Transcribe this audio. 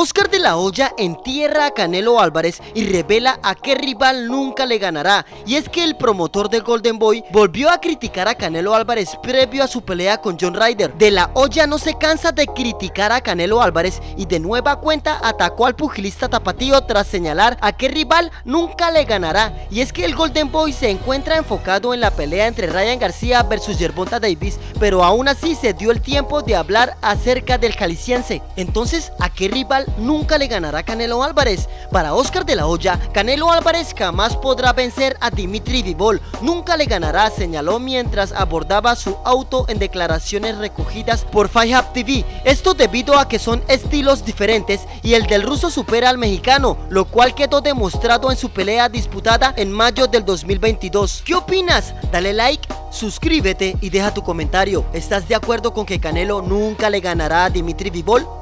Oscar de la Hoya entierra a Canelo Álvarez y revela a qué rival nunca le ganará. Y es que el promotor de Golden Boy volvió a criticar a Canelo Álvarez previo a su pelea con John Ryder. De la Hoya no se cansa de criticar a Canelo Álvarez y de nueva cuenta atacó al pugilista tapatío tras señalar a qué rival nunca le ganará. Y es que el Golden Boy se encuentra enfocado en la pelea entre Ryan García versus Gervonta Davis, pero aún así se dio el tiempo de hablar acerca del jalisciense. Entonces, ¿a qué rival nunca le ganará Canelo Álvarez? Para Oscar de la Hoya, Canelo Álvarez jamás podrá vencer a Dimitri Bivol, nunca le ganará, señaló mientras abordaba su auto en declaraciones recogidas por Fight Hub TV. Esto debido a que son estilos diferentes y el del ruso supera al mexicano, lo cual quedó demostrado en su pelea disputada en mayo del 2022. ¿Qué opinas? Dale like, suscríbete y deja tu comentario. ¿Estás de acuerdo con que Canelo nunca le ganará a Dimitri Bivol?